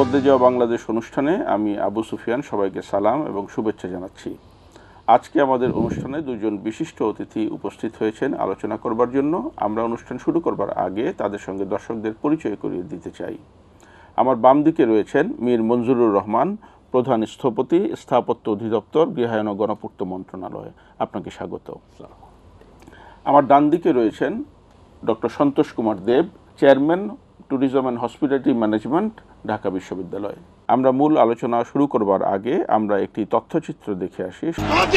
বদলে যাওয়া বাংলাদেশ অনুষ্ঠানে আমি আবু সুফিয়ান সবাইকে সালাম এবং শুভেচ্ছা জানাচ্ছি। আজকে আমাদের অনুষ্ঠানে দুজন বিশিষ্ট অতিথি উপস্থিত হয়েছেন আলোচনা করবার জন্য। আমরা অনুষ্ঠান শুরু করবার আগে তাদের সঙ্গে দর্শকদের পরিচয় করিয়ে দিতে চাই। আমার বাম দিকে রয়েছেন মীর মঞ্জুরুর রহমান, প্রধান স্থপতি, স্থাপত্য অধিদপ্তর, গৃহায়ন ও গণপূর্ত মন্ত্রণালয়। আপনাকে স্বাগত। আমার ডান দিকে রয়েছেন doctor Santosh Kumar Deb, chairman, tourism and hospitality management, Dhaka বিশ্ববিদ্যালয়। আমরা মূল আলোচনা শুরু করবার আগে আমরা একটি তথ্যচিত্র দেখে আসি।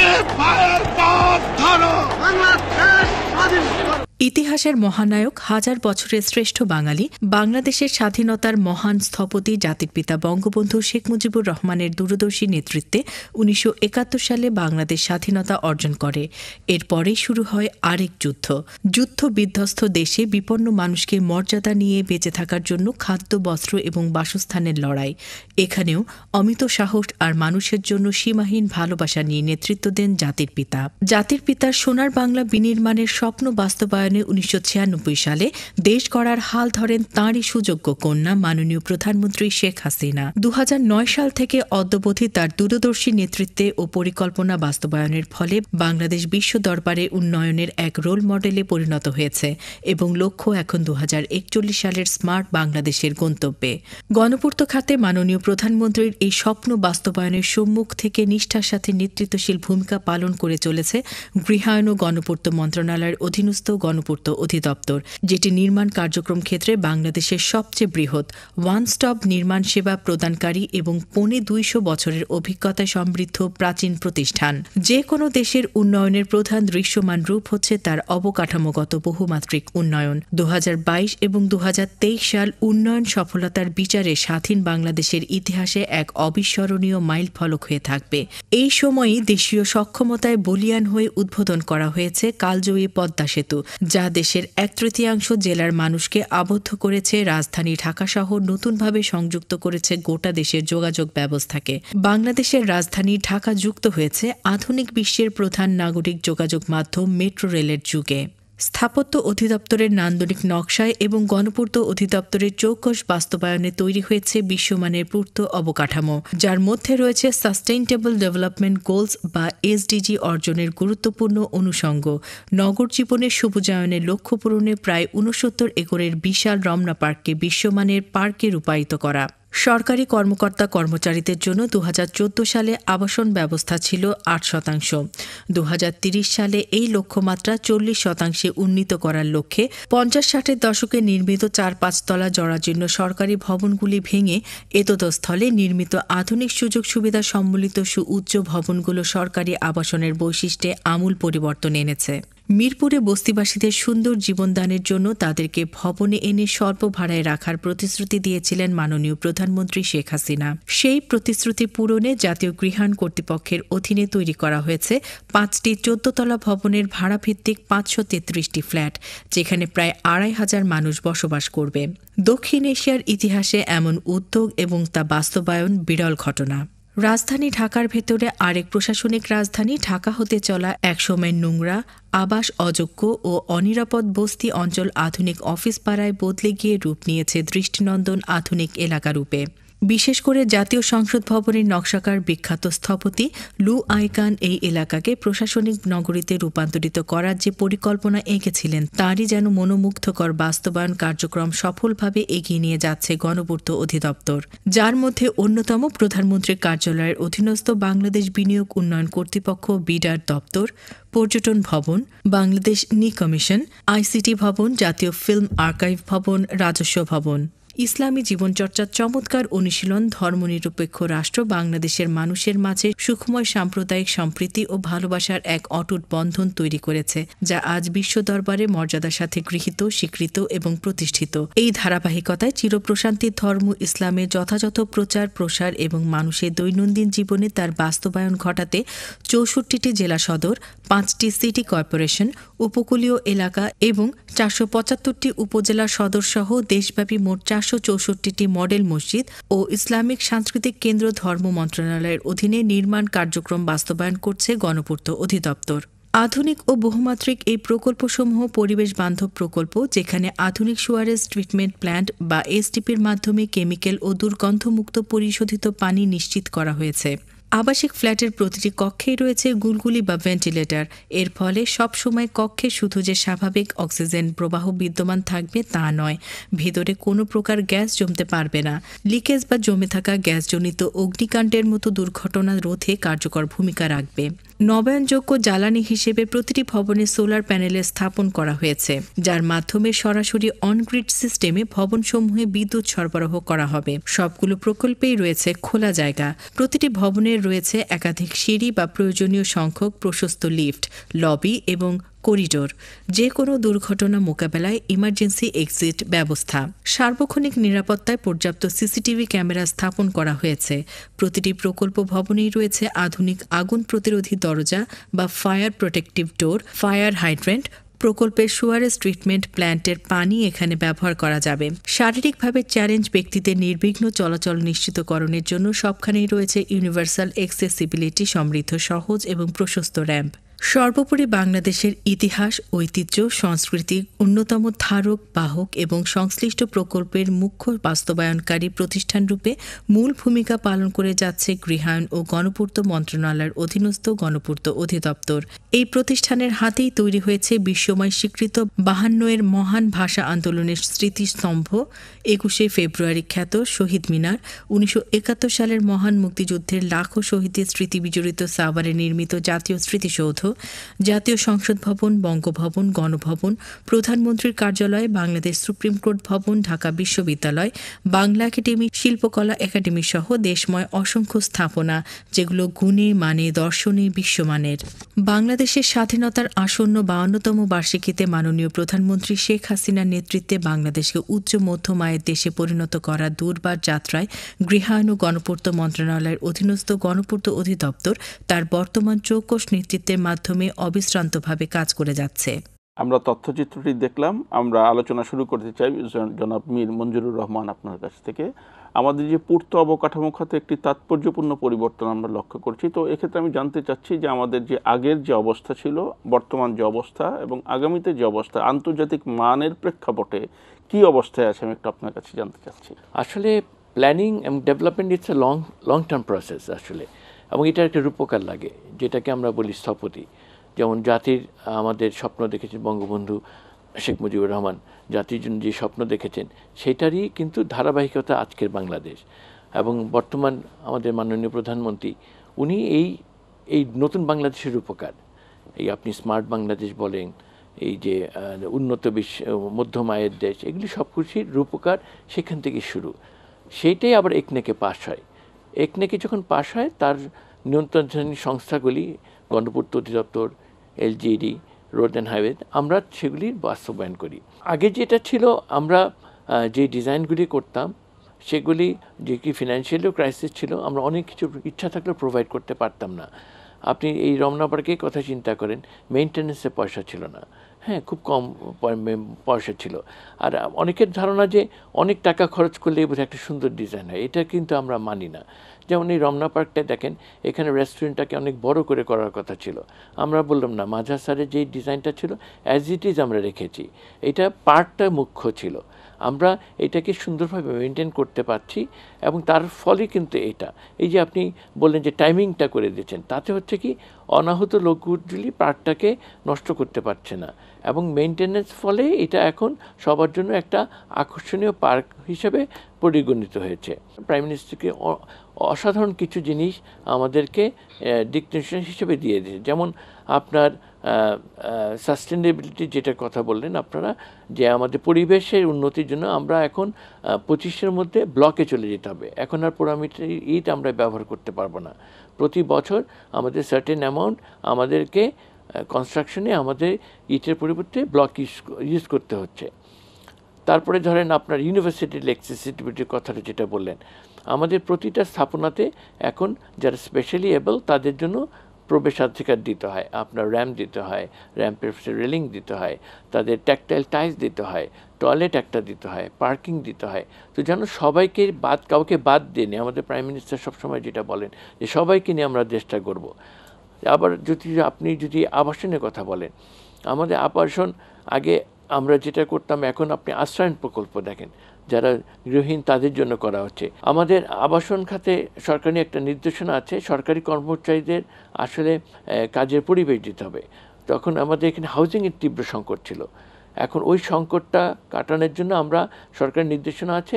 ইতিহাসের মহানায়ক, হাজার বছরের শ্রেষ্ঠ বাঙালি, বাংলাদেশের স্বাধীনতার মহান স্থপতি, জাতির পিতা বঙ্গবন্ধু শেখ মুজিবুর রহমানের দূরদর্শী নেতৃত্বে ১৯৭১ সালে বাংলাদেশ স্বাধীনতা অর্জন করে। এরপরেই শুরু হয় আরেক যুদ্ধ। যুদ্ধ বিধ্বস্ত দেশে বিপন্ন মানুষকে মর্যাদা নিয়ে বেঁচে থাকার জন্য খাদ্য, বস্ত্র এবং বাসস্থানের লড়াই। এখানেও অমিত সাহস আর মানুষের জন্য সীমাহীন ভালোবাসা নিয়ে নেতৃত্ব দেন জাতির পিতা। জাতির পিতার সোনার বাংলা বিনির্মাণের স্বপ্ন বাস্তবায়নে ১৯৯৬ সালে দেশ গড়ার হাল ধরেন তাঁরই সুযোগ্য কন্যা মাননীয় প্রধানমন্ত্রী শেখ হাসিনা। ২০০৯ সাল থেকে অদ্যাবধি তার দূরদর্শী নেতৃত্বে ও পরিকল্পনা বাস্তবায়নের ফলে বাংলাদেশ বিশ্ব দরবারে উন্নয়নের এক রোল মডেলে পরিণত হয়েছে এবং লক্ষ্য এখন ২০৪১ সালের স্মার্ট বাংলাদেশের গন্তব্যে। গণপূর্ত খাতে মাননীয় প্রধানমন্ত্রীর এই স্বপ্ন বাস্তবায়নের সম্মুখ থেকে নিষ্ঠার সাথে নেতৃত্বশীল ভূমিকা পালন করে চলেছে গৃহায়ন ও গণপূর্ত মন্ত্রণালয়ের অধীনস্থ গণপূর্ত অধিদপ্তর, যেটি নির্মাণ কার্যক্রম ক্ষেত্রে বাংলাদেশের সবচেয়ে বৃহৎ ওয়ান স্টপ নির্মাণ সেবা প্রদানকারী এবং ২৫০ বছরের অভিজ্ঞতায় সমৃদ্ধ প্রাচীন প্রতিষ্ঠান। যে কোনো দেশের উন্নয়নের প্রধান দৃশ্যমান রূপ হচ্ছে তার অবকাঠামোগত বহুমাত্রিক উন্নয়ন। ২০২২ এবং ২০২৩ সাল উন্নয়ন সফলতার বিচারে স্বাধীন বাংলাদেশের ইতিহাসে এক অবিস্মরণীয় মাইলফলক হয়ে থাকবে। এই সময়ই দেশীয় সক্ষমতায় বলীয়ান হয়ে উদ্বোধন করা হয়েছে কালজয়ী পদ্মা সেতু, যা দেশের ১/৩ জেলার মানুষকে আবদ্ধ করেছে, রাজধানী ঢাকাসহ নতুনভাবে সংযুক্ত করেছে গোটা দেশের যোগাযোগ ব্যবস্থাকে। বাংলাদেশের রাজধানী ঢাকা যুক্ত হয়েছে আধুনিক বিশ্বের প্রধান নাগরিক যোগাযোগ মাধ্যম মেট্রো রেলের যুগে। স্থাপত্য অধিদপ্তরের নান্দনিক নকশায় এবং গণপূর্ত অধিদপ্তরের চৌকস বাস্তবায়নে তৈরি হয়েছে বিশ্বমানের পূর্ত অবকাঠামো, যার মধ্যে রয়েছে সাস্টেইনেবল ডেভেলপমেন্ট গোলস বা এসডিজি অর্জনের গুরুত্বপূর্ণ অনুষঙ্গ, নগর জীবনের সবুজায়নের লক্ষ্য পূরণে প্রায় ৬৯ একরের বিশাল রমনা পার্ককে বিশ্বমানের পার্কে রূপায়িত করা। সরকারি কর্মকর্তা কর্মচারীদের জন্য ২০১৪ সালে আবাসন ব্যবস্থা ছিল ৮%। ২০৩০ সালে এই লক্ষ্যমাত্রা ৪০% উন্নীত করার লক্ষ্যে ৫০-৬০-এর দশকে নির্মিত ৪-৫ তলা জরাজীর্ণ সরকারি ভবনগুলি ভেঙে এতদস্থলে নির্মিত আধুনিক সুযোগ সুবিধা সম্বলিত সুউচ্চ ভবনগুলো সরকারি আবাসনের বৈশিষ্ট্যে আমূল পরিবর্তন এনেছে। মিরপুরে বস্তিবাসীদের সুন্দর জীবনদানের জন্য তাদেরকে ভবনে এনে স্বল্প ভাড়ায় রাখার প্রতিশ্রুতি দিয়েছিলেন মাননীয় প্রধানমন্ত্রী শেখ হাসিনা। সেই প্রতিশ্রুতি পূরণে জাতীয় গৃহায়ন কর্তৃপক্ষের অধীনে তৈরি করা হয়েছে ৫টি ১৪ তলা ভবনের ভাড়াভিত্তিক ৫৩৩টি ফ্ল্যাট, যেখানে প্রায় ২৫০০ মানুষ বসবাস করবে। দক্ষিণ এশিয়ার ইতিহাসে এমন উদ্যোগ এবং তা বাস্তবায়ন বিরল ঘটনা। রাজধানী ঢাকার ভেতরে আরেক প্রশাসনিক রাজধানী ঢাকা হতে চলা একসময় নোংরা, আবাস অযোগ্য ও অনিরাপদ বস্তি অঞ্চল আধুনিক অফিস পাড়ায় বদলে গিয়ে রূপ নিয়েছে দৃষ্টিনন্দন আধুনিক এলাকা রূপে। বিশেষ করে জাতীয় সংসদ ভবনের নকশাকার বিখ্যাত স্থপতি লু আইকান এই এলাকাকে প্রশাসনিক নগরীতে রূপান্তরিত করার যে পরিকল্পনা এঁকেছিলেন, তারই যেন মনোমুগ্ধকর বাস্তবায়ন কার্যক্রম সফলভাবে এগিয়ে নিয়ে যাচ্ছে গণপূর্ত অধিদপ্তর, যার মধ্যে অন্যতম প্রধানমন্ত্রীর কার্যালয়ের অধীনস্থ বাংলাদেশ বিনিয়োগ উন্নয়ন কর্তৃপক্ষ বিডার দপ্তর, পর্যটন ভবন, বাংলাদেশ নি কমিশন, আইসিটি ভবন, জাতীয় ফিল্ম আর্কাইভ ভবন, রাজস্ব ভবন। ইসলামী জীবনচর্চার চমৎকার অনুশীলন ধর্মনিরপেক্ষ রাষ্ট্র বাংলাদেশের মানুষের মাঝে সুখময় সাম্প্রদায়িক সম্প্রীতি ও ভালোবাসার এক অটুট বন্ধন তৈরি করেছে, যা আজ বিশ্ব দরবারে মর্যাদার সাথে গৃহীত, স্বীকৃত এবং প্রতিষ্ঠিত। এই ধারাবাহিকতায় চিরপ্রশান্তির ধর্ম ইসলামের যথাযথ প্রচার প্রসার এবং মানুষের দৈনন্দিন জীবনে তার বাস্তবায়ন ঘটাতে ৬৪টি জেলা সদর, ৫টি সিটি কর্পোরেশন, উপকূলীয় এলাকা এবং ৪৭৫টি উপজেলা সদর সহ দেশব্যাপী মোট ৪৬৪টি মডেল মসজিদ ও ইসলামিক সাংস্কৃতিক কেন্দ্র ধর্ম মন্ত্রণালয়ের অধীনে নির্মাণ কার্যক্রম বাস্তবায়ন করছে গণপূর্ত অধিদপ্তর। আধুনিক ও বহুমাত্রিক এই প্রকল্পসমূহ পরিবেশ বান্ধব প্রকল্প, যেখানে আধুনিক সুয়ারেজ ট্রিটমেন্ট প্ল্যান্ট বা এসটিপির মাধ্যমে কেমিক্যাল ও দুর্গন্ধমুক্ত পরিশোধিত পানি নিশ্চিত করা হয়েছে। আবাসিক ফ্ল্যাটের প্রতিটি কক্ষেই রয়েছে গুলগুলি বা ভেন্টিলেটর। এর ফলে সবসময় কক্ষে শুধু যে স্বাভাবিক অক্সিজেন প্রবাহ বিদ্যমান থাকবে তা নয়, ভেতরে কোনো প্রকার গ্যাস জমতে পারবে না। লিকেজ বা জমে থাকা গ্যাসজনিত অগ্নিকাণ্ডের মতো দুর্ঘটনা রোধে কার্যকর ভূমিকা রাখবে। নবায়নযোগ্য জ্বালানি হিসেবে প্রতিটি ভবনে সোলার প্যানেলের স্থাপন করা হয়েছে, যার মাধ্যমে সরাসরি অনগ্রিড সিস্টেমে ভবনসমূহে বিদ্যুৎ সরবরাহ করা হবে। সবগুলো প্রকল্পেই রয়েছে খোলা জায়গা। প্রতিটি ভবনের রয়েছে একাধিক সিঁড়ি বা প্রয়োজনীয় সংখ্যক প্রশস্ত লিফট, লবি এবং করিডোর। যে কোনো দুর্ঘটনা মোকাবেলায় ইমার্জেন্সি এক্সিট ব্যবস্থা। সার্বক্ষণিক নিরাপত্তায় পর্যাপ্ত সিসিটিভি ক্যামেরা স্থাপন করা হয়েছে। প্রতিটি প্রকল্প ভবনেই রয়েছে আধুনিক আগুন প্রতিরোধী দরজা বা fire protective door, fire hydrant. প্রকল্পের সুয়ারেজ ট্রিটমেন্ট প্ল্যান্টের পানি এখানে ব্যবহার করা যাবে। শারীরিকভাবে চ্যালেঞ্জ ব্যক্তিদের নির্বিঘ্ন চলাচল নিশ্চিতকরণের জন্য সবখানেই রয়েছে ইউনিভার্সাল অ্যাক্সেসিবিলিটি সমৃদ্ধ সহজ এবং প্রশস্ত র্যাম্প। সর্বোপরি বাংলাদেশের ইতিহাস, ঐতিহ্য, সংস্কৃতির অন্যতম ধারক বাহক এবং সংশ্লিষ্ট প্রকল্পের মুখ্য বাস্তবায়নকারী প্রতিষ্ঠানরূপে মূল ভূমিকা পালন করে যাচ্ছে গৃহায়ন ও গণপূর্ত মন্ত্রণালয়ের অধীনস্থ গণপূর্ত অধিদপ্তর। এই প্রতিষ্ঠানের হাতেই তৈরি হয়েছে বিশ্বময় স্বীকৃত 52-এর মহান ভাষা আন্দোলনের স্মৃতিস্তম্ভ, 21শে ফেব্রুয়ারি খ্যাত শহীদ মিনার, 1971 সালের মহান মুক্তিযুদ্ধের লাখো শহীদের স্মৃতি বিজড়িত সাভারে নির্মিত জাতীয় স্মৃতিসৌধ, জাতীয় সংসদ ভবন, বঙ্গভবন, গণভবন, প্রধানমন্ত্রীর কার্যালয়, বাংলাদেশ সুপ্রিম কোর্ট ভবন, ঢাকা বিশ্ববিদ্যালয়, বাংলা একাডেমি, শিল্পকলা একাডেমি সহ দেশময় অসংখ্য স্থাপনা, যেগুলো গুণে মানে দর্শনে বিশ্বমানের। বাংলাদেশের স্বাধীনতার আসন্ন 52তম বার্ষিকীতে মাননীয় প্রধানমন্ত্রী শেখ হাসিনার নেতৃত্বে বাংলাদেশকে উচ্চ মধ্যম আয়ের দেশে পরিণত করার দুর্বার যাত্রায় গৃহায়ন ও গণপূর্ত মন্ত্রণালয়ের অধীনস্থ গণপূর্ত অধিদপ্তর তার বর্তমান চৌকস নেতৃত্বের মাধ্যমে অবিশ্রান্তভাবে কাজ করে যাচ্ছে। আমরা তথ্যচিত্রটি দেখলাম। আমরা আলোচনা শুরু করতে চাই জনাব মীর মঞ্জুরুর রহমান আপনার কাছ থেকে। আমাদের যে পূর্ত অবকাঠামো খাতে একটি তাৎপর্যপূর্ণ পরিবর্তন আমরা লক্ষ্য করছি, তো এক্ষেত্রে আমি জানতে চাচ্ছি যে আমাদের যে আগের যে অবস্থা ছিল, বর্তমান যে অবস্থা এবং আগামীতে যে অবস্থা, আন্তর্জাতিক মানের প্রেক্ষাপটে কি অবস্থায় আছে, আমি একটু আপনার কাছে জানতে চাচ্ছি। আসলে প্ল্যানিং এবং development it's a long term process আসলে, এবং এটার একটা রূপকার লাগে, যেটাকে আমরা বলি স্থপতি। যেমন জাতির আমাদের স্বপ্ন দেখেছেন বঙ্গবন্ধু শেখ মুজিবুর রহমান, জাতির জন্য যে স্বপ্ন দেখেছেন সেটারই কিন্তু ধারাবাহিকতা আজকের বাংলাদেশ। এবং বর্তমান আমাদের মাননীয় প্রধানমন্ত্রী উনি এই নতুন বাংলাদেশের রূপকার। এই আপনি স্মার্ট বাংলাদেশ বলেন, এই যে উন্নত মধ্যম আয়ের দেশ, এগুলি সব কিছুর রূপকার সেখান থেকে শুরু। সেইটাই আবার একনেকে পাশ হয়। একনেকে যখন পাশ হয়, তার নিয়ন্ত্রণকারী সংস্থাগুলি গণপূর্ত অধিদপ্তর, এলজিইডি, রোড অ্যান্ড হাইওয়ে, আমরা সেগুলি বাস্তবায়ন করি। আগে যেটা ছিল, আমরা যে ডিজাইনগুলি করতাম সেগুলি যে কি ফিনান্সিয়ালিও ক্রাইসিস ছিল, আমরা অনেক কিছু ইচ্ছা থাকলেও প্রোভাইড করতে পারতাম না। আপনি এই রমনা পার্কের কথা চিন্তা করেন, মেইনটেন্যান্সের পয়সা ছিল না, হ্যাঁ, খুব কম পয়সা ছিল। আর অনেকের ধারণা যে অনেক টাকা খরচ করলে এবার একটা সুন্দর ডিজাইন হয়, এটা কিন্তু আমরা মানি না। যেমন এই রমনা পার্কটা দেখেন, এখানে রেস্টুরেন্টটাকে অনেক বড় করে করার কথা ছিল, আমরা বললাম না, মাঝার স্যারের যেই ডিজাইনটা ছিল অ্যাজ ইট ইজ আমরা রেখেছি। এটা পার্কটা মুখ্য ছিল, আমরা এটাকে সুন্দরভাবে মেনটেন করতে পারছি, এবং তার ফলে কিন্তু এটা এই যে আপনি বললেন যে টাইমিংটা করে দিয়েছেন, তাতে হচ্ছে কি অনাহত লোকগুলি পার্কটাকে নষ্ট করতে পারছে না, এবং মেনটেন্যান্স ফলে এটা এখন সবার জন্য একটা আকর্ষণীয় পার্ক হিসেবে পরিগণিত হয়েছে। প্রাইম মিনিস্টারকে অসাধারণ কিছু জিনিস আমাদেরকে দিক নির্দেশনা হিসেবে দিয়ে দিয়েছে। যেমন আপনার সাস্টেনেবিলিটি যেটার কথা বললেন আপনারা, যে আমাদের পরিবেশের উন্নতির জন্য আমরা এখন 25-এর মধ্যে ব্লকে চলে যেতে হবে। এখন আর পোড়ামাটির ইট আমরা ব্যবহার করতে পারবো না। প্রতি বছর আমাদের সার্টেন অ্যামাউন্ট আমাদেরকে কনস্ট্রাকশনে আমাদের ইটের পরিবর্তে ব্লক ইউজ করতে হচ্ছে। তারপরে ধরেন আপনার ইউনিভার্সিটির অ্যাক্সেসিবিলিটির কথাটা যেটা বললেন, আমাদের প্রতিটা স্থাপনাতে এখন যারা স্পেশালি এবল তাদের জন্য প্রবেশাধিকার দিতে হয়, আপনার র্যাম্প দিতে হয়, র্যাম্পের রেলিং দিতে হয়, তাদের ট্যাকটাইল টাইলস দিতে হয়, টয়লেট একটা দিতে হয়, পার্কিং দিতে হয়। তো যেন সবাইকে কাউকে বাদ দিয়ে নিয়ে, আমাদের প্রাইম মিনিস্টার সবসময় যেটা বলেন যে সবাইকে নিয়ে আমরা দেশটা গড়ব। আবার আপনি যদি আবাসনের কথা বলেন, আমাদের আবাসন আগে আমরা যেটা করতাম, এখন আপনি আশ্রয়ণ প্রকল্প দেখেন যারা গৃহহীন তাদের জন্য করা হচ্ছে। আমাদের আবাসন খাতে সরকারি একটা নির্দেশনা আছে, সরকারি কর্মচারীদের আসলে কাজের পরিবেশ দিতে হবে। তখন আমাদের এখানে হাউজিংয়ের তীব্র সংকট ছিল। এখন ওই সংকটটা কাটানোর জন্য আমরা সরকারি নির্দেশনা আছে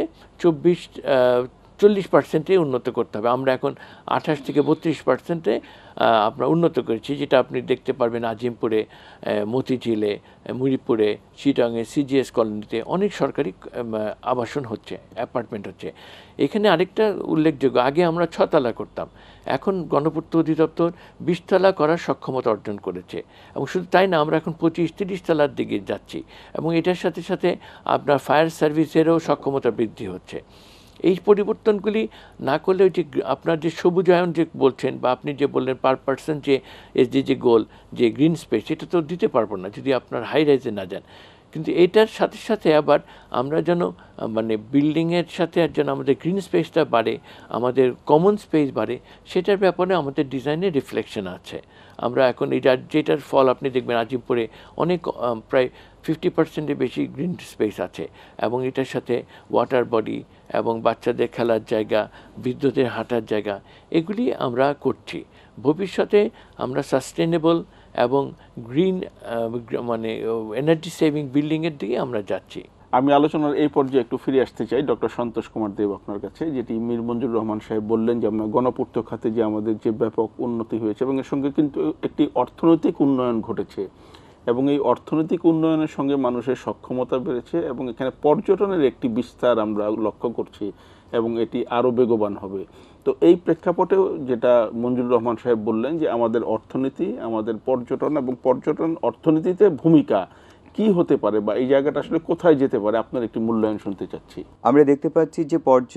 40% উন্নত করতে হবে। আমরা এখন 28 থেকে 32% আমরা উন্নত করেছি, যেটা আপনি দেখতে পারবেন আজিমপুরে, মতিঝিলে, মুরিপুরে, চিটাংয়ে, সিজিএস কলোনিতে অনেক সরকারি আবাসন হচ্ছে, অ্যাপার্টমেন্ট হচ্ছে। এখানে আরেকটা উল্লেখযোগ্য, আগে আমরা 6 তলা করতাম, এখন গণপূর্ত অধিদপ্তর 20 তলা করার সক্ষমতা অর্জন করেছে। এবং শুধু তাই না, আমরা এখন 25-30 তলার দিকে যাচ্ছি, এবং এটার সাথে সাথে আপনার ফায়ার সার্ভিসেরও সক্ষমতা বৃদ্ধি হচ্ছে। এই পরিবর্তনগুলি না করলে ওই যে আপনার যে সবুজায়ন যে বলছেন, বা আপনি যে বললেন পার পার্সন যে এসডিজি গোল, যে গ্রিন স্পেস, এটা তো দিতে পারবো না যদি আপনার হাই রাইজে না যান। কিন্তু এটার সাথে সাথে আবার আমরা যেন মানে বিল্ডিংয়ের সাথে যেন আমাদের গ্রিন স্পেসটা বাড়ে, আমাদের কমন স্পেস বাড়ে, সেটার ব্যাপারে আমাদের ডিজাইনের রিফ্লেকশন আছে। আমরা এখন যেটার ফল আপনি দেখবেন আজিমপুরে অনেক প্রায় 50%-এর বেশি গ্রিন স্পেস আছে, এবং এটার সাথে ওয়াটার বডি এবং বাচ্চাদের খেলার জায়গা, বৃদ্ধদের হাঁটার জায়গা, এগুলি আমরা করছি। ভবিষ্যতে আমরা সাস্টেনেবল এবং গ্রিন মানে এনার্জি সেভিং বিল্ডিংয়ের দিকে আমরা যাচ্ছি। আমি আলোচনার এই পর্যায়ে একটু ফিরে আসতে চাই ডক্টর সন্তোষ কুমার দেব আপনার কাছে, যেটি মীর মঞ্জুর রহমান সাহেব বললেন যে আমরা গণপূর্ত খাতে যে আমাদের যে ব্যাপক উন্নতি হয়েছে, এবং এর সঙ্গে কিন্তু একটি অর্থনৈতিক উন্নয়ন ঘটেছে, এবং এই অর্থনৈতিক উন্নয়নের সঙ্গে মানুষের সক্ষমতা বেড়েছে, এবং এখানে পর্যটনের একটি বিস্তার আমরা লক্ষ্য করছি, এবং এটি আরও বেগবান হবে। তো এই প্রেক্ষাপটেও যেটা মঞ্জুর রহমান সাহেব বললেন যে আমাদের অর্থনীতি, আমাদের পর্যটন এবং পর্যটন অর্থনীতিতে ভূমিকা কি হতে পারে, বা এই জায়গাটা আসলে কোথায় যেতে পারে, আপনার একটি মূল্যায়ন শুনতে চাচ্ছি। আমরা দেখতে পাচ্ছি যে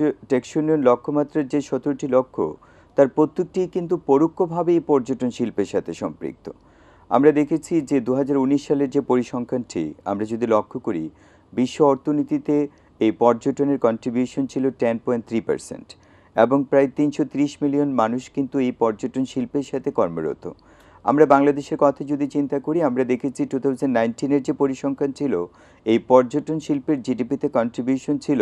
টেকসই লক্ষ্যমাত্রার যে 17টি লক্ষ্য, তার প্রত্যেকটি কিন্তু পরোক্ষভাবে এই পর্যটন শিল্পের সাথে সম্পৃক্ত। আমরা দেখেছি যে 2019 সালের যে পরিসংখ্যানটি আমরা যদি লক্ষ্য করি, বিশ্ব অর্থনীতিতে এই পর্যটনের কন্ট্রিবিউশন ছিল 10.3%, এবং প্রায় 330 মিলিয়ন মানুষ কিন্তু এই পর্যটন শিল্পের সাথে কর্মরত। আমরা বাংলাদেশের কথা যদি চিন্তা করি, আমরা দেখেছি 2019-এর যে পরিসংখ্যান ছিল, এই পর্যটন শিল্পের জিডিপিতে কন্ট্রিবিউশন ছিল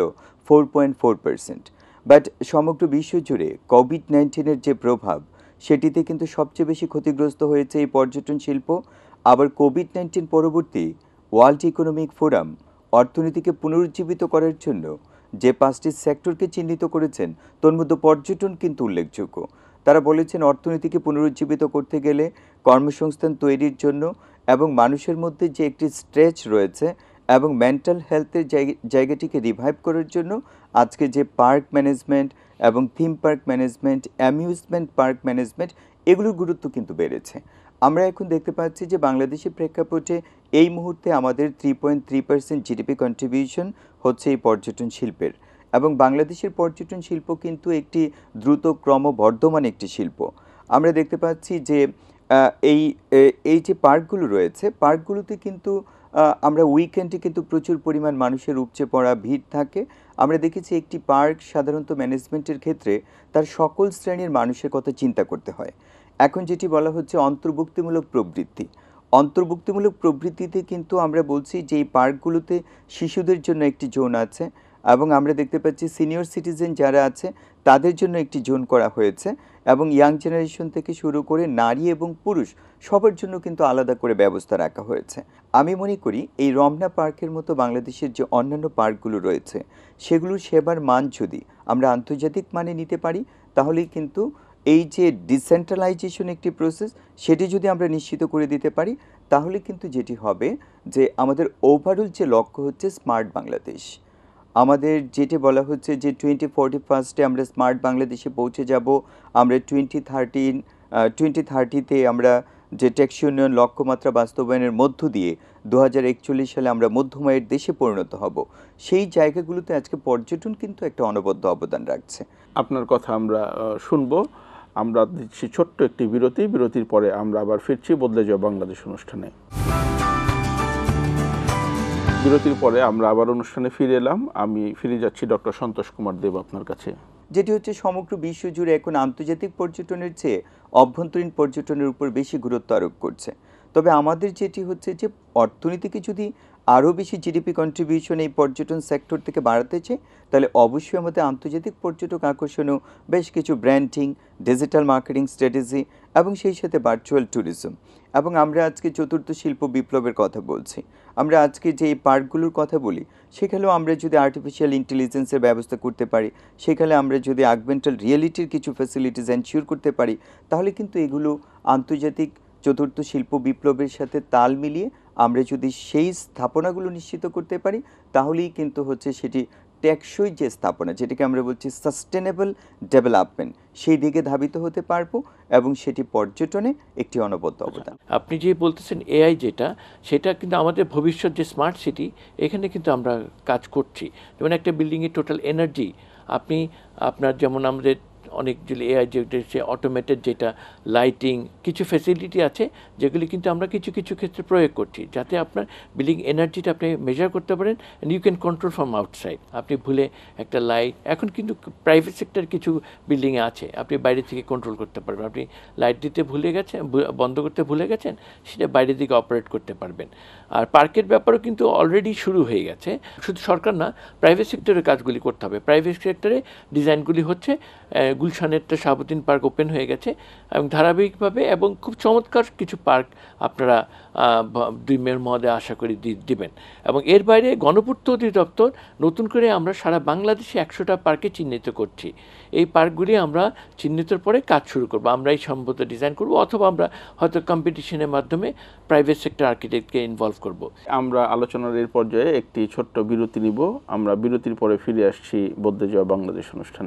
4.4%। বাট সমগ্র বিশ্ব জুড়ে কোভিড-19-এর যে প্রভাব, সেটিতে কিন্তু সবচেয়ে বেশি ক্ষতিগ্রস্ত হয়েছে এই পর্যটন শিল্প। আবার কোভিড-19 পরবর্তী ওয়ার্ল্ড ইকোনমিক ফোরাম অর্থনীতিকে পুনরুজ্জীবিত করার জন্য যে 5টি সেক্টরকে চিহ্নিত করেছেন, তোর মধ্যে পর্যটন কিন্তু উল্লেখযোগ্য। তারা বলেছেন অর্থনীতিকে পুনরুজ্জীবিত করতে গেলে কর্মসংস্থান তৈরির জন্য, এবং মানুষের মধ্যে যে একটি স্ট্রেচ রয়েছে এবং মেন্টাল হেলথের জায়গাটিকে রিভাইভ করার জন্য আজকে যে পার্ক ম্যানেজমেন্ট এবং theme park management, amusement park management, এগুলোর গুরুত্ব কিন্তু বেড়েছে। আমরা এখন দেখতে পাচ্ছি যে বাংলাদেশের প্রেক্ষাপটে এই মুহূর্তে আমাদের 3.3% জিডিপি কন্ট্রিবিউশন হচ্ছে এই পর্যটন শিল্পের, এবং বাংলাদেশের পর্যটন শিল্প কিন্তু একটি দ্রুত ক্রমবর্ধমান একটি শিল্প। আমরা দেখতে পাচ্ছি যে এই যে পার্কগুলো রয়েছে, পার্কগুলোতে কিন্তু আমরা উইকেন্ডে কিন্তু প্রচুর পরিমাণ মানুষের উপচে পড়া ভিড় থাকে। আমরা দেখেছি একটি পার্ক সাধারণত ম্যানেজমেন্টের ক্ষেত্রে তার সকল শ্রেণীর মানুষের কথা চিন্তা করতে হয়। এখন যেটি বলা হচ্ছে অন্তর্ভুক্তিমূলক প্রবৃত্তি, অন্তর্ভুক্তিমূলক প্রবৃত্তিতে কিন্তু আমরা বলছি যে এই পার্কগুলোতে শিশুদের জন্য একটি জোন আছে, এবং আমরা দেখতে পাচ্ছি সিনিয়র সিটিজেন যারা আছে তাদের জন্য একটি জোন করা হয়েছে, এবং ইয়াং জেনারেশন থেকে শুরু করে নারী এবং পুরুষ সবার জন্য কিন্তু আলাদা করে ব্যবস্থা রাখা হয়েছে। আমি মনে করি এই রমনা পার্কের মতো বাংলাদেশের যে অন্যান্য পার্কগুলো রয়েছে, সেগুলোর সেবার মান যদি আমরা আন্তর্জাতিক মানে নিতে পারি, তাহলেই কিন্তু এই যে ডিসেন্ট্রালাইজেশন একটি প্রসেস, সেটি যদি আমরা নিশ্চিত করে দিতে পারি, তাহলে কিন্তু যেটি হবে যে আমাদের ওভারঅল যে লক্ষ্য হচ্ছে স্মার্ট বাংলাদেশ, আমাদের যেটি বলা হচ্ছে যে 2041-এ আমরা স্মার্ট বাংলাদেশে পৌঁছে যাব, আমরা 2030-তে আমরা যে টেকসই উন্নয়ন লক্ষ্যমাত্রা বাস্তবায়নের মধ্য দিয়ে 2041 সালে আমরা মধ্যমায়ের দেশে পরিণত হব, সেই জায়গাগুলোতে আজকে পর্যটন কিন্তু একটা অনবদ্য অবদান রাখছে। আপনার কথা আমরা শুনবো। আমরা দিচ্ছি ছোট্ট একটি বিরতি, বিরতির পরে আমরা আবার ফিরছি বদলে যাওয়া বাংলাদেশ অনুষ্ঠানে। বিরতির পরে আমরা আবার অনুষ্ঠানে ফিরে এলাম। আমি ফিরে যাচ্ছি ডক্টর সন্তোষ কুমার দেব আপনার কাছে। যেটি হচ্ছে সমগ্র বিশ্ব জুড়ে এখন আন্তর্জাতিক পর্যটনের চেয়ে অভ্যন্তরীণ পর্যটনের উপর বেশি গুরুত্ব আরোপ করছে। তবে আমাদের যেটি হচ্ছে যে অর্থনীতিকে যদি আরও বেশি জিডিপি কন্ট্রিবিউশন এই পর্যটন সেক্টর থেকে বাড়াতে চাই, তাহলে অবশ্যই আমাদের আন্তর্জাতিক পর্যটক আকর্ষণেও বেশ কিছু ব্র্যান্ডিং, ডিজিটাল মার্কেটিং স্ট্র্যাটেজি এবং সেই সাথে ভার্চুয়াল ট্যুরিজম। এবং আমরা আজকে চতুর্থ শিল্প বিপ্লবের কথা বলছি। আমরা আজকে যে এই পার্কগুলোর কথা বলি, সেখানেও আমরা যদি আর্টিফিশিয়াল ইন্টেলিজেন্সের ব্যবস্থা করতে পারি, সেখানে আমরা যদি অগমেন্টাল রিয়েলিটির কিছু ফ্যাসিলিটিস এনশিওর করতে পারি, তাহলে কিন্তু এগুলো আন্তর্জাতিক চতুর্থ শিল্প বিপ্লবের সাথে তাল মিলিয়ে আমরা যদি সেই স্থাপনাগুলো নিশ্চিত করতে পারি, তাহলেই কিন্তু হচ্ছে সেটি টেকসই যে স্থাপনা, যেটাকে আমরা বলছি সাস্টেনেবল ডেভেলপমেন্ট, সেই দিকে ধাবিত হতে পারবো এবং সেটি পর্যটনে একটি অনবদ্য অবদান। আপনি যে বলতেছেন এআই যেটা, সেটা কিন্তু আমাদের ভবিষ্যৎ যে স্মার্ট সিটি, এখানে কিন্তু আমরা কাজ করছি। যেমন একটা বিল্ডিংয়ের টোটাল এনার্জি আপনার যেমন আমাদের অনেকগুলি এআই যে অটোমেটেড যেটা লাইটিং কিছু ফ্যাসিলিটি আছে, যেগুলি কিন্তু আমরা কিছু কিছু ক্ষেত্রে প্রয়োগ করছি, যাতে আপনার বিল্ডিং এনার্জিটা আপনি মেজার করতে পারেন and you can control from outside. আপনি ভুলে একটা লাইট, এখন কিন্তু প্রাইভেট সেক্টর কিছু বিল্ডিংয়ে আছে, আপনি বাইরে থেকে কন্ট্রোল করতে পারবেন। আপনি লাইট দিতে ভুলে গেছেন, বন্ধ করতে ভুলে গেছেন, সেটা বাইরের দিকে অপারেট করতে পারবেন। আর পার্কের ব্যাপারেও কিন্তু অলরেডি শুরু হয়ে গেছে। শুধু সরকার না, প্রাইভেট সেক্টরের কাজগুলি করতে হবে। প্রাইভেট সেক্টরে ডিজাইনগুলি হচ্ছে, গুলশানেরটা শাহাবুদ্দিন পার্ক ওপেন হয়ে গেছে এবং ধারাবাহিকভাবে, এবং খুব চমৎকার কিছু পার্ক আপনারা 2 মের মধ্যে আশা করি দিবেন। এবং এর বাইরে গণপূর্ত অধিদপ্তর নতুন করে আমরা সারা বাংলাদেশে 100টা পার্কে চিহ্নিত করছি। এই পার্কগুলি আমরা চিহ্নিতর পরে কাজ শুরু করব। আমরাই সম্ভবত ডিজাইন করব, অথবা আমরা হয়তো কম্পিটিশনের মাধ্যমে প্রাইভেট সেক্টর আর্কিটেক্টকে ইনভলভ করব। আমরা আলোচনার এর পর্যায়ে একটি ছোট্ট বিরতি নিব। আমরা বিরতির পরে ফিরে আসছি বদলে যাওয়া বাংলাদেশ অনুষ্ঠানে।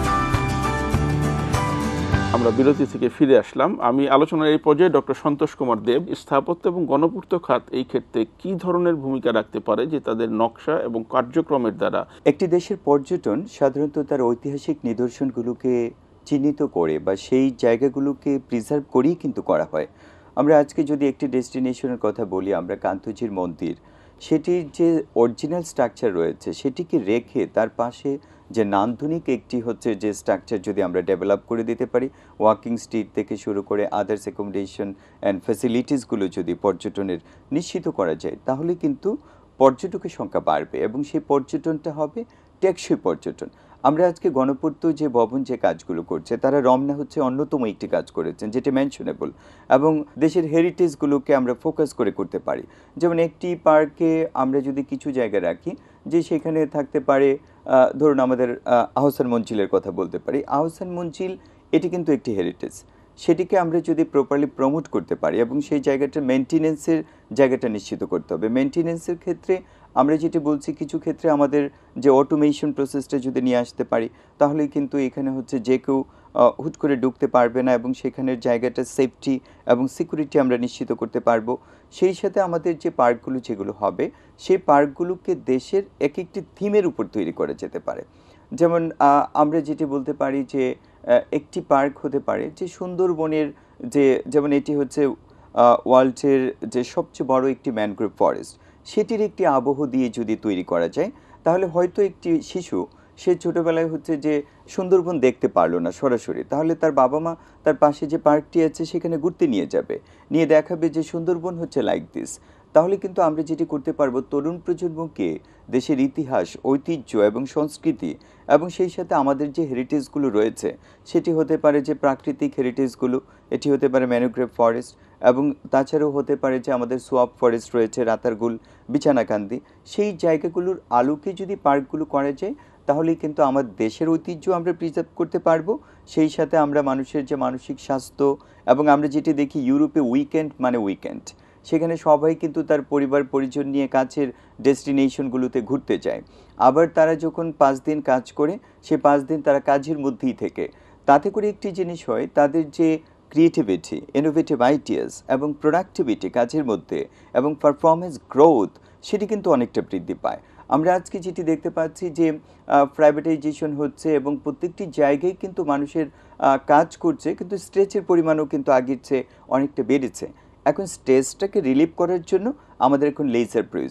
আমরা বিরতি থেকে ফিরে আসলাম। আমি আলোচনার এই পর্যায়ে ডক্টর সন্তোষ কুমার দেব, স্থাপত্য এবং গণপূর্ত খাত এই ক্ষেত্রে কি ধরনের ভূমিকা রাখতে পারে যে তাদের নকশা এবং কার্যক্রমের দ্বারা একটি দেশের পর্যটন সাধারণত তার ঐতিহাসিক নিদর্শনগুলোকে চিহ্নিত করে বা সেই জায়গাগুলোকে প্রিজার্ভ করেই কিন্তু করা হয়। আমরা আজকে যদি একটি ডেস্টিনেশনের কথা বলি, আমরা কান্তজির মন্দির, সেটির যে অরিজিনাল স্ট্রাকচার রয়েছে সেটিকে রেখে তার পাশে যে নান্দনিক একটি হচ্ছে যে স্ট্রাকচার যদি আমরা ডেভেলপ করে দিতে পারি, ওয়াকিং স্ট্রিট থেকে শুরু করে আদার্স অ্যাকোমোডেশন অ্যান্ড ফ্যাসিলিটিসগুলো যদি পর্যটনের নিশ্চিত করা যায়, তাহলে কিন্তু পর্যটকের সংখ্যা বাড়বে এবং সেই পর্যটনটা হবে টেকসই পর্যটন। আমরা আজকে গণপূর্ত যে ভবন যে কাজগুলো করছে, তারা রমনা হচ্ছে অন্যতম একটি কাজ করেছেন যেটি মেনশনেবল, এবং দেশের হেরিটেজগুলোকে আমরা ফোকাস করে করতে পারি। যেমন একটি পার্কে আমরা যদি কিছু জায়গা রাখি যে সেখানে থাকতে পারে, ধরুন আমাদের আহসান মঞ্জিলের কথা বলতে পারি। আহসান মঞ্জিল এটি কিন্তু একটি হেরিটেজ, সেটিকে আমরা যদি প্রপারলি প্রমোট করতে পারি এবং সেই জায়গাটার মেনটেনেন্সের জায়গাটা নিশ্চিত করতে হবে। মেনটেনেন্সের ক্ষেত্রে আমরা যেটি বলছি, কিছু ক্ষেত্রে আমাদের যে অটোমেশন প্রসেসটা যদি নিয়ে আসতে পারি, তাহলে কিন্তু এখানে হচ্ছে যে কেউ হুট করে ঢুকতে পারবে না এবং সেখানের জায়গাটা সেফটি এবং সিকিউরিটি আমরা নিশ্চিত করতে পারবো। সেই সাথে আমাদের যে পার্কগুলো যেগুলো হবে, সেই পার্কগুলোকে দেশের এক একটি থিমের উপর তৈরি করা যেতে পারে। যেমন আমরা যেটি বলতে পারি যে একটি পার্ক হতে পারে যে সুন্দরবনের যেমন এটি হচ্ছে ওয়ার্ল্ডের যে সবচেয়ে বড় একটি ম্যানগ্রোভ ফরেস্ট, সেটির একটি আবহ দিয়ে যদি তৈরি করা যায়, তাহলে হয়তো একটি শিশু সে ছোটোবেলায় হচ্ছে যে সুন্দরবন দেখতে পারলো না সরাসরি, তাহলে তার বাবা মা তার পাশে যে পার্কটি আছে সেখানে ঘুরতে নিয়ে যাবে, নিয়ে দেখাবে যে সুন্দরবন হচ্ছে লাইক দিস। তাহলে কিন্তু আমরা যেটি করতে পারবো, তরুণ প্রজন্মকে দেশের ইতিহাস, ঐতিহ্য এবং সংস্কৃতি এবং সেই সাথে আমাদের যে হেরিটেজগুলো রয়েছে, সেটি হতে পারে যে প্রাকৃতিক হেরিটেজগুলো, এটি হতে পারে ম্যানগ্রোভ ফরেস্ট, এবং তাছাড়াও হতে পারে যে আমাদের সোয়াপ ফরেস্ট রয়েছে, রাতারগুল, বিছানাকান্দি, সেই জায়গাগুলোর আলোকে যদি পার্কগুলো করা যায়, তাহলেই কিন্তু আমার দেশের ঐতিহ্য আমরা প্রিজার্ভ করতে পারবো। সেই সাথে আমরা মানুষের যে মানসিক স্বাস্থ্য, এবং আমরা যেটি দেখি ইউরোপে উইকেন্ড মানে উইকেন্ড, সেখানে সবাই কিন্তু তার পরিবার পরিজন নিয়ে কাছের ডেস্টিনেশনগুলোতে ঘুরতে যায়। আবার তারা যখন 5 দিন কাজ করে, সে 5 দিন তারা কাজের মধ্যেই থেকে, তাতে করে একটি জিনিস হয়, তাদের যে ক্রিয়েটিভিটি, ইনোভেটিভ আইডিয়াস এবং প্রোডাক্টিভিটি কাজের মধ্যে এবং পারফরমেন্স গ্রোথ, সেটি কিন্তু অনেকটা বৃদ্ধি পায়। আমরা আজকে যেটি দেখতে পাচ্ছি যে প্রাইভেটাইজেশন হচ্ছে এবং প্রত্যেকটি জায়গায় কিন্তু মানুষের কাজ করছে, কিন্তু স্ট্রেচের পরিমাণও কিন্তু আগের চেয়ে অনেকটা বেড়েছে। এখন স্ট্রেসটাকে রিলিভ করার জন্য আমাদের এখন লেজার প্রয়োজন,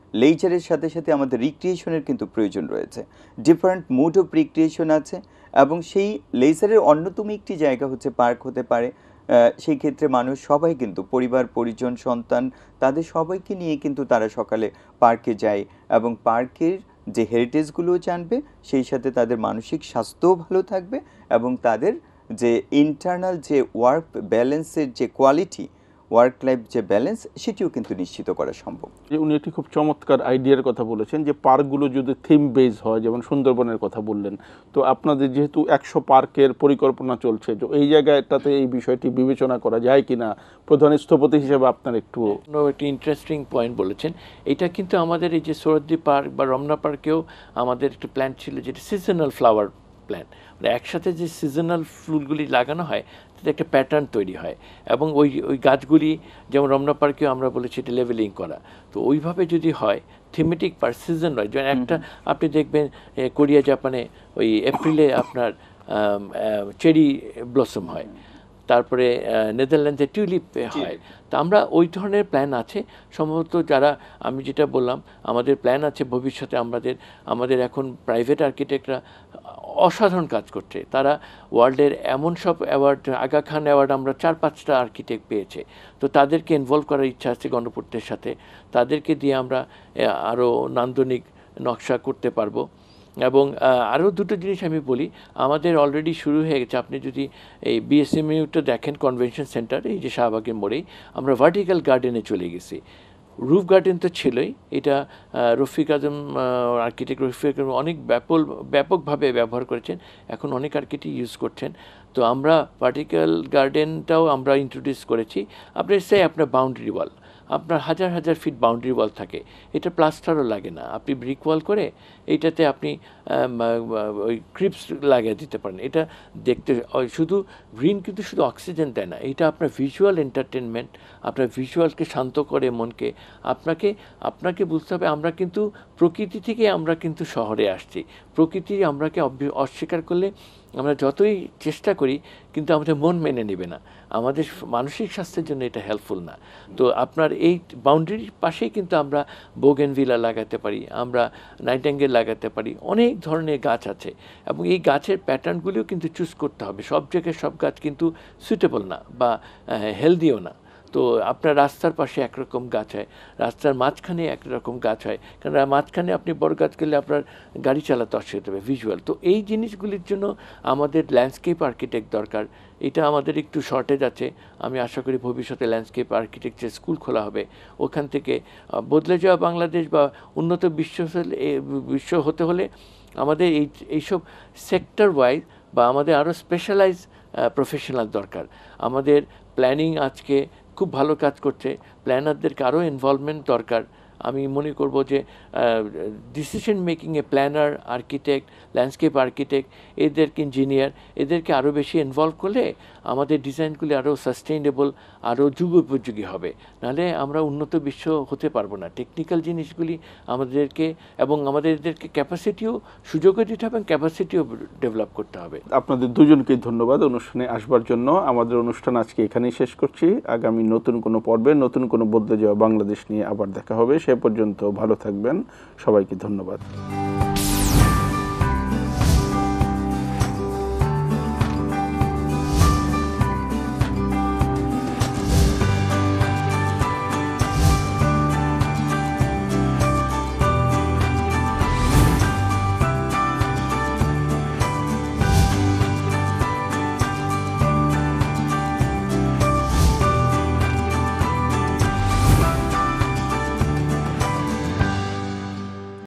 লেজারের সাথে সাথে আমাদের রিক্রিয়েশনের কিন্তু প্রয়োজন রয়েছে। ডিফারেন্ট মুড অফ রিক্রিয়েশন আছে এবং সেই লেজারের অন্যতম একটি জায়গা হচ্ছে পার্ক হতে পারে। সেই ক্ষেত্রে মানুষ সবাই কিন্তু পরিবার পরিজন সন্তান তাদের সবাইকে নিয়ে কিন্তু তারা সকালে পার্কে যায় এবং পার্কের যে হেরিটেজগুলোও জানবে, সেই সাথে তাদের মানসিক স্বাস্থ্যও ভালো থাকবে এবং তাদের যে ইন্টারনাল যে ওয়ার্ক ব্যালেন্সের যে কোয়ালিটি, ওয়ার্ক লাইফ যে ব্যালেন্স, সেটিও কিন্তু নিশ্চিত করা সম্ভব। উনি একটি খুব চমৎকার আইডিয়ার কথা বলেছেন যে পার্কগুলো যদি থিম বেজ হয়, যেমন সুন্দরবনের কথা বললেন, তো আপনাদের যেহেতু 100 পার্কের পরিকল্পনা চলছে, তো এই জায়গাটাতে এই বিষয়টি বিবেচনা করা যায় কিনা প্রধান স্থপতি হিসেবে আপনার একটু। একটি ইন্টারেস্টিং পয়েন্ট বলেছেন। এটা কিন্তু আমাদের এই যে সোহরাওয়ার্দী পার্ক বা রমনা পার্কেও আমাদের একটা প্ল্যান ছিল, যেটা সিজনাল ফ্লাওয়ার প্ল্যান। মানে একসাথে যে সিজনাল ফুলগুলি লাগানো হয় তাতে একটা প্যাটার্ন তৈরি হয় এবং ওই গাছগুলি যেমন রমনা পার্কেও আমরা বলেছি এটা লেভেলিং করা। তো ওইভাবে যদি হয় থিমেটিক পার সিজন হয়, যেমন একটা আপনি দেখবেন কোরিয়া জাপানে ওই এপ্রিলে আপনার চেরি ব্লসম হয়, তারপরে নেদারল্যান্ডসে টিউলিপ হয়। তা আমরা ওই ধরনের প্ল্যান আছে সম্ভবত। যারা আমি যেটা বললাম আমাদের প্ল্যান আছে ভবিষ্যতে আমাদের এখন প্রাইভেট আর্কিটেক্টরা অসাধারণ কাজ করছে। তারা ওয়ার্ল্ডের এমন সব অ্যাওয়ার্ড, আগা খান অ্যাওয়ার্ড আমরা 4-5টা আর্কিটেক্ট পেয়েছে। তো তাদেরকে ইনভলভ করার ইচ্ছা আছে গণপূর্তের সাথে। তাদেরকে দিয়ে আমরা আরও নান্দনিক নকশা করতে পারবো। এবং আরও দুটো জিনিস আমি বলি, আমাদের অলরেডি শুরু হয়ে গেছে। আপনি যদি এই বিএসএমইউটা দেখেন কনভেনশন সেন্টার, এই যে শাহবাগের মোড়েই আমরা ভার্টিক্যাল গার্ডেনে চলে গেছি। রুফ গার্ডেন তো ছিলই, এটা রফিক আজম আর্কিটেক্ট রফিক আজম অনেক ব্যাপকভাবে ব্যবহার করেছেন, এখন অনেক আর্কিটেক্ট ইউজ করছেন। তো আমরা ভার্টিক্যাল গার্ডেনটাও আমরা ইন্ট্রোডিউস করেছি। আপনার বাউন্ডারি ওয়াল, আপনার হাজার হাজার ফিট বাউন্ডারি ওয়াল থাকে, এটা প্লাস্টারও লাগে না, আপনি ব্রিক ওয়াল করে এইটাতে আপনি ওই ক্রিপস লাগিয়ে দিতে পারেন। এটা দেখতে শুধু গ্রিন, কিন্তু শুধু অক্সিজেন দেয় না, এটা আপনার ভিজুয়াল এন্টারটেনমেন্ট, আপনার ভিজুয়ালকে শান্ত করে মনকে। আপনাকে বুঝতে হবে আমরা কিন্তু প্রকৃতি থেকে আমরা কিন্তু শহরে আসছি। প্রকৃতি আমরাকে অস্বীকার করলে আমরা যতই চেষ্টা করি কিন্তু আমাদের মন মেনে নেবে না, আমাদের মানসিক স্বাস্থ্যের জন্য এটা হেল্পফুল না। তো আপনার এই বাউন্ডারির পাশেই কিন্তু আমরা বোগেনভিলা লাগাতে পারি, আমরা নাইটিঙ্গেল লাগাতে পারি, অনেক ধরনের গাছ আছে। এবং এই গাছের প্যাটার্নগুলিও কিন্তু চুজ করতে হবে। সব জায়গায় সব গাছ কিন্তু সুইটেবল না বা হেলদিও না। তো আপনার রাস্তার পাশে একরকম গাছ হয়, রাস্তার মাঝখানে একরকম গাছ হয়, কারণ মাঝখানে আপনি বড় গাছ গেলে আপনার গাড়ি চালাতে অসুবিধা হবে, ভিজুয়াল। তো এই জিনিসগুলির জন্য আমাদের ল্যান্ডস্কেপ আর্কিটেক্ট দরকার। এটা আমাদের একটু শর্টেজ আছে। আমি আশা করি ভবিষ্যতে ল্যান্ডস্কেপ আর্কিটেকচার স্কুল খোলা হবে, ওখান থেকে বদলে যাওয়া বাংলাদেশ বা উন্নত বিশ্ব হতে হলে আমাদের এইসব সেক্টর ওয়াইজ বা আমাদের আরও স্পেশালাইজ প্রফেশনাল দরকার। আমাদের প্ল্যানিং আজকে খুব ভালো কাজ করছে, প্ল্যানারদেরকে আরও ইনভলভমেন্ট দরকার। আমি মনে করব যে ডিসিশন মেকিংয়ে প্ল্যানার, আর্কিটেক্ট, ল্যান্ডস্কেপ আর্কিটেক্ট, এদেরকে ইঞ্জিনিয়ার, এদেরকে আরও বেশি ইনভলভ করলে আমাদের ডিজাইনগুলি আরও সাস্টেইনেবল, আরও যুগোপযোগী হবে। নাহলে আমরা উন্নত বিশ্ব হতে পারবো না। টেকনিক্যাল জিনিসগুলি আমাদেরকে এবং এদেরকে ক্যাপাসিটিও, সুযোগও দিতে হবে এবং ক্যাপাসিটিও ডেভেলপ করতে হবে। আপনাদের দুজনকেই ধন্যবাদ অনুষ্ঠানে আসবার জন্য। আমাদের অনুষ্ঠান আজকে এখানেই শেষ করছি। আগামী নতুন কোনো পর্বে নতুন কোনো বদলে যাওয়া বাংলাদেশ নিয়ে আবার দেখা হবে। সে পর্যন্ত ভালো থাকবেন। সবাইকে ধন্যবাদ।